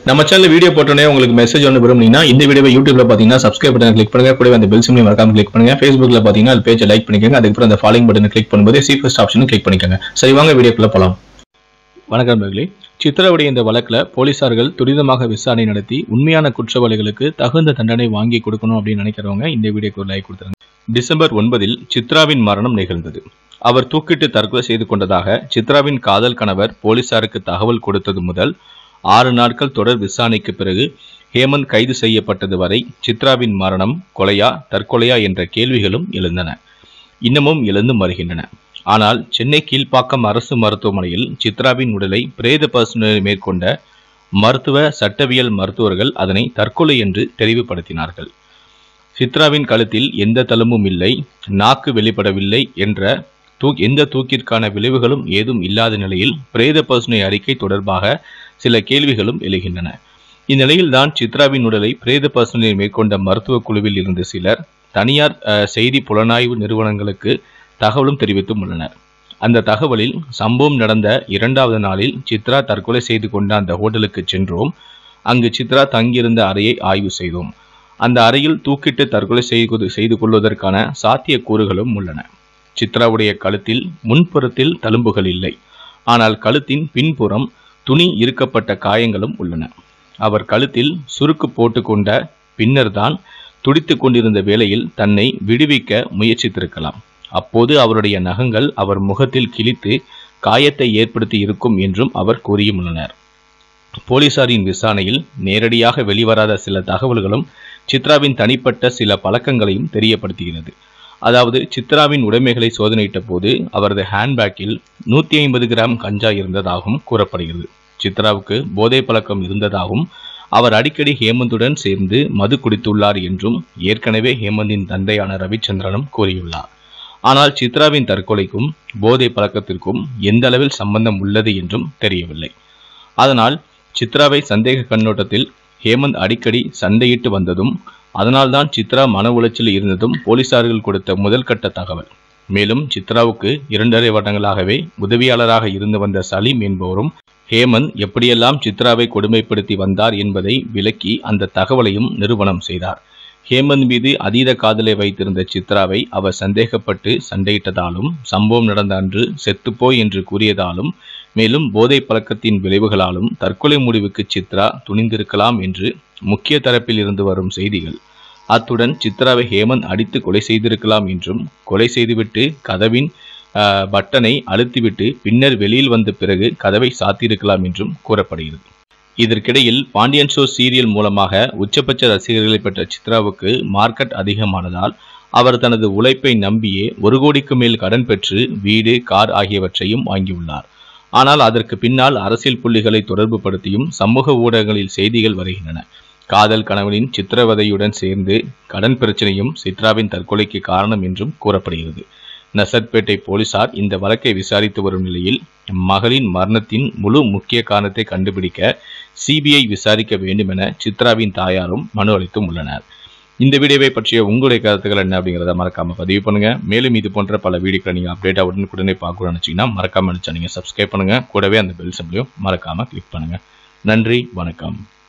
நம்ம channel video போட்டோனே உங்களுக்கு message ஒன்று விரும்புனீங்கன்னா இந்த வீடியோவை யூடியூப்ல பாத்தீங்கன்னா சப்ஸ்கிரைப் பட்டன் கிளிக் பண்ணுங்க, கூடவே அந்த பெல் சிம்பலையும் மறக்காம கிளிக் பண்ணுங்க. Facebookல பாத்தீங்கன்னா அது பேஜை லைக் பண்ணிக்கோங்க, அதுக்கப்புறம் அந்த ஃபாலோயிங் பட்டனை கிளிக் பண்ணும்போது சி ஃபர்ஸ்ட் ஆப்ஷனும் கிளிக் பண்ணிக்கோங்க. சரி வாங்க வீடியோக்குள்ள போலாம். வணக்கம் நண்பர்களே. சித்ராவுடைய இந்த வழக்குல போலீசார்கள் துரிதமாக விசாரணை நடத்தி உண்மையான குற்றவாளிகளுக்கு தகுந்த தண்டனை வாங்கி கொடுக்கணும் அப்படின்னு நினைக்கிறவங்க இந்த வீடியோக்கு ஒரு லைக் கொடுத்துருங்க. டிசம்பர் 9 சித்ராவின் மரணம் நிகழ்ந்தது. அவர் தூக்கிட்டு தற்கொலை செய்து கொண்டதாக சித்ராவின் காதல் கணவர் போலீசாருக்கு தகவல் கொடுத்தது முதல் 6 நாட்கள் தொடர் விசாரணைக்கு பிறகு ஹேமந்த் கைது செய்யப்பட்டது வரை சித்ராவின் மரணம் கொலையா தற்கொலையா என்ற கேள்விகளும் எழுந்தன, இன்னமும் எழுந்து வருகின்றன. ஆனால் சென்னை கீழ்ப்பாக்கம் அரசு மருத்துவமனையில் சித்ராவின் உடலை பிரேத பரிசோதனை மேற்கொண்ட மருத்துவ சட்டவியல் மருத்துவர்கள் அதனை தற்கொலை என்று தெளிவுபடுத்தினார்கள். சித்ராவின் கழுத்தில் எந்த தழும்பும் இல்லை, நாக்கு வெளிப்படவில்லை என்ற எந்த தூக்கிற்கான விளைவுகளும் ஏதும் இல்லாத நிலையில் பிரேத பரிசோதனை அறிக்கை தொடர்பாக சில கேள்விகளும் எழுகின்றன. இந்நிலையில்தான் சித்ராவின் உடலை பிரேத பரிசோதனை மேற்கொண்ட மருத்துவ குழுவில் இருந்து சிலர் தனியார் செய்தி புலனாய்வு நிறுவனங்களுக்கு தகவலும் தெரிவித்தும் உள்ளனர். அந்த தகவலில் சம்பவம் நடந்த 2வது நாளில் சித்ரா தற்கொலை செய்து கொண்ட அந்த ஹோட்டலுக்கு சென்றோம், அங்கு சித்ரா தங்கியிருந்த அறையை ஆய்வு செய்தோம், அந்த அறையில் தூக்கிட்டு தற்கொலை செய்து கொள்வதற்கான சாத்திய கூறுகளும் உள்ளன. சித்ராவுடைய கழுத்தில் முன்புறத்தில் தழும்புகள் இல்லை, ஆனால் கழுத்தின் பின்புறம் துணி இறுக்கப்பட்ட காயங்களும் உள்ளன. அவர் கழுத்தில் சுருக்கு போட்டுக்கொண்ட பின்னர் தான் துடித்து கொண்டிருந்த வேளையில் தன்னை விடுவிக்க முயற்சித்திருக்கலாம். அப்போது அவருடைய நகங்கள் அவர் முகத்தில் கிழித்து காயத்தை ஏற்படுத்தி இருக்கும் என்றும் அவர் கூறியுள்ளனர். போலீசாரின் விசாரணையில் நேரடியாக வெளிவராத சில தகவல்களும் சித்ராவின் தனிப்பட்ட சில பழக்கங்களையும் தெரியப்படுத்துகிறது. அதாவது சித்ராவின் உடைமைகளை சோதனையிட்ட போது அவரது ஹேண்ட்பேக்கில் 150 கிராம் கஞ்சா இருந்ததாகவும் கூறப்படுகிறது. சித்ராவுக்கு போதை பழக்கம் இருந்ததாகவும் அவர் அடிக்கடி ஹேமந்துடன் சேர்ந்து மது குடித்துள்ளார் என்றும் ஏற்கனவே ஹேமந்தின் தந்தையான ரவிச்சந்திரனும் கூறியுள்ளார். ஆனால் சித்ராவின் தற்கொலைக்கும் போதை பழக்கத்திற்கும் எந்த அளவில் சம்பந்தம் உள்ளது என்றும் தெரியவில்லை. அதனால் சித்ராவை சந்தேக கண்ணோட்டத்தில் ஹேமந்த் அடிக்கடி சண்டையிட்டு வந்ததும் அதனால்தான் சித்ரா மன உளைச்சல் இருந்ததும் போலீசார்கள் கொடுத்த முதல் கட்ட தகவல். மேலும் சித்ராவுக்கு 2.5 வருடங்களாகவே உதவியாளராக இருந்து வந்த சலீம் என்பவரும் ஹேமந்த் எப்படியெல்லாம் சித்ராவை கொடுமைப்படுத்தி வந்தார் என்பதை விளக்கி அந்த தகவலையும் நிரூபணம் செய்தார். ஹேமந்த் மீது அதீத காதலை வைத்திருந்த சித்ராவை அவர் சந்தேகப்பட்டு சண்டையிட்டதாலும் சம்பவம் நடந்த அன்று செத்துப்போய் என்று கூறியதாலும் மேலும் போதை பழக்கத்தின் விளைவுகளாலும் தற்கொலை முடிவுக்கு சித்ரா துணிந்திருக்கலாம் என்று முக்கிய தரப்பில் இருந்து வரும் செய்திகள். அத்துடன் சித்ராவை ஹேமந்த் அடித்து கொலை செய்திருக்கலாம் என்றும் கொலை செய்துவிட்டு கதவின் பட்டனை அழுத்திவிட்டு பின்னர் வெளியில் வந்த பிறகு கதவை சாத்தியிருக்கலாம் என்றும் கூறப்படுகிறது. இதற்கிடையில் பாண்டியன் ஷோ சீரியல் மூலமாக உச்சபட்ச ரசிகர்களை பெற்ற சித்ராவுக்கு மார்க்கெட் அதிகமானதால் அவர் தனது உழைப்பை நம்பியே 1 கோடிக்கு மேல் கடன் பெற்று வீடு, கார் ஆகியவற்றையும் வாங்கியுள்ளார். ஆனால் அதற்கு பின்னால் அரசியல் புள்ளிகளை தொடர்பு படுத்தியும் சமூக ஊடகங்களில் செய்திகள் வருகின்றன. காதல் கணவனின் சித்திரவதையுடன் சேர்ந்து கடன் பிரச்சனையும் சித்ராவின் தற்கொலைக்கு காரணம் என்றும் கூறப்படுகிறது. நசர்பேட்டை போலீசார் இந்த வழக்கை விசாரித்து வரும் நிலையில் மகளின் மரணத்தின் முழு முக்கிய காரணத்தை கண்டுபிடிக்க சிபிஐ விசாரிக்க வேண்டும் என சித்ராவின் தாயாரும் மனு அளித்தும் உள்ளனர். இந்த வீடியோவை பற்றிய உங்களுடைய கருத்துக்கள் என்ன அப்படிங்கிறத மறக்காம பதிவு பண்ணுங்க. மேலும் இது போன்ற பல வீடியோக்களை நீங்க அப்டேட்டா உடனுக்குடனே பார்க்கணும்னு நினைச்சீங்கன்னா மறக்காம நீங்க சப்ஸ்கிரைப் பண்ணுங்க, கூடவே அந்த பெல் சிம்பலையும் மறக்காம கிளிக் பண்ணுங்க. நன்றி, வணக்கம்.